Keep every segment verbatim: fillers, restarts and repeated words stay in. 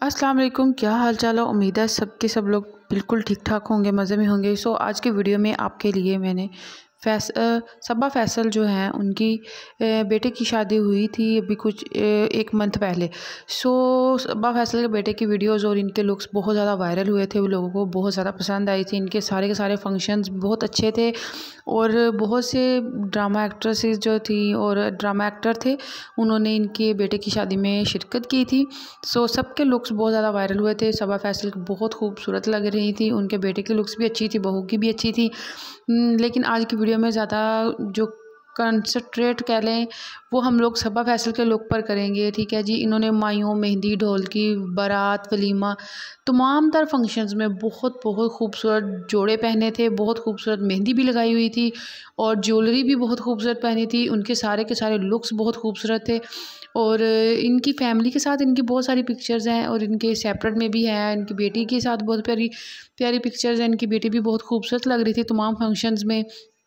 अस्सलाम वालेकुम, क्या हाल चाल है। उम्मीद है सबके सब लोग बिल्कुल ठीक ठाक होंगे, मज़े में होंगे। सो आज के वीडियो में आपके लिए मैंने फैस अ, सबा फैसल जो हैं उनकी अ, बेटे की शादी हुई थी अभी कुछ अ, एक मंथ पहले। सो सबा फैसल के बेटे की वीडियोस और इनके लुक्स बहुत ज़्यादा वायरल हुए थे, वो लोगों को बहुत ज़्यादा पसंद आई थी। इनके सारे के सारे फंक्शंस बहुत अच्छे थे और बहुत से ड्रामा एक्ट्रेसेस जो थी और ड्रामा एक्टर थे, उन्होंने इनके बेटे की शादी में शिरकत की थी। सो सबके लुक्स बहुत ज़्यादा वायरल हुए थे। सबा फैसल बहुत खूबसूरत लग रही थी, उनके बेटे की लुक्स भी अच्छी थी, बहू की भी अच्छी थी। लेकिन आज की वीडियो में ज़्यादा जो कंसंट्रेट कह लें वो हम लोग सबा फैसल के लुक पर करेंगे। ठीक है जी, इन्होंने मायूं, मेहंदी, ढोलकी, बारात, वलीमा, तमाम तर फंक्शंस में बहुत बहुत खूबसूरत जोड़े पहने थे। बहुत खूबसूरत मेहंदी भी लगाई हुई थी और ज्वेलरी भी बहुत खूबसूरत पहनी थी। उनके सारे के सारे लुक्स बहुत खूबसूरत थे और इनकी फैमिली के साथ इनकी बहुत सारी पिक्चर्स हैं और इनके सेपरेट में भी है। इनकी बेटी के साथ बहुत प्यारी प्यारी पिक्चर्स हैं। इनकी बेटी भी बहुत खूबसूरत लग रही थी तमाम फंक्शंस में।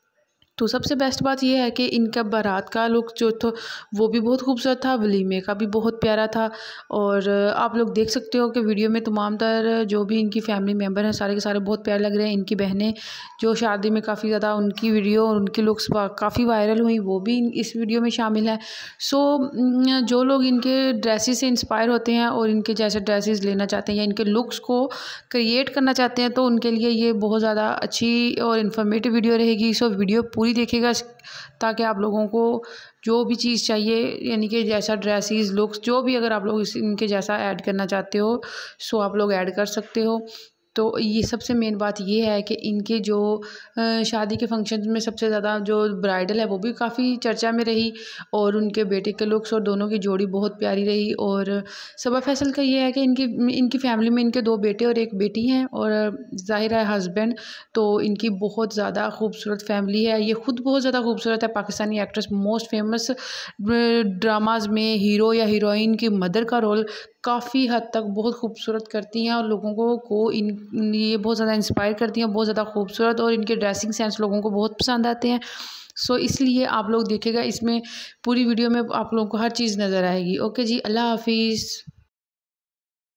तो सबसे बेस्ट बात यह है कि इनका बारात का लुक जो था वो भी बहुत खूबसूरत था, वलीमे का भी बहुत प्यारा था। और आप लोग देख सकते हो कि वीडियो में तमाम तर जो भी इनकी फैमिली मेम्बर हैं सारे के सारे बहुत प्यारे लग रहे हैं। इनकी बहनें जो शादी में काफ़ी ज़्यादा उनकी वीडियो और उनकी लुक्स काफ़ी वायरल हुई, वो भी इस वीडियो में शामिल है। सो जो लोग इनके ड्रेसेस से इंस्पायर होते हैं और इनके जैसे ड्रेसेस लेना चाहते हैं या इनके लुक्स को क्रिएट करना चाहते हैं तो उनके लिए ये बहुत ज़्यादा अच्छी और इन्फॉर्मेटिव वीडियो रहेगी। सो वीडियो पूरी देखिएगा ताकि आप लोगों को जो भी चीज़ चाहिए यानी कि जैसा ड्रेसेस, लुक्स, जो भी अगर आप लोग इस इनके जैसा ऐड करना चाहते हो सो आप लोग ऐड कर सकते हो। तो ये सबसे मेन बात ये है कि इनके जो शादी के फंक्शन में सबसे ज़्यादा जो ब्राइडल है वो भी काफ़ी चर्चा में रही और उनके बेटे के लुक्स और दोनों की जोड़ी बहुत प्यारी रही। और सबा फैसल का ये है कि इनकी इनकी फैमिली में इनके दो बेटे और एक बेटी हैं और ज़ाहिर है हस्बैंड। तो इनकी बहुत ज़्यादा खूबसूरत फैमिली है। ये ख़ुद बहुत ज़्यादा खूबसूरत है। Pakistani actress, most famous dramas में हीरो या हीरोइन की मदर का रोल काफ़ी हद तक बहुत खूबसूरत करती हैं और लोगों को को इन ये बहुत ज़्यादा इंस्पायर करती हैं, बहुत ज़्यादा खूबसूरत, और इनके ड्रेसिंग सेंस लोगों को बहुत पसंद आते हैं। सो इसलिए आप लोग देखिएगा, इसमें पूरी वीडियो में आप लोगों को हर चीज़ नज़र आएगी। ओके जी, अल्लाह हाफिज़।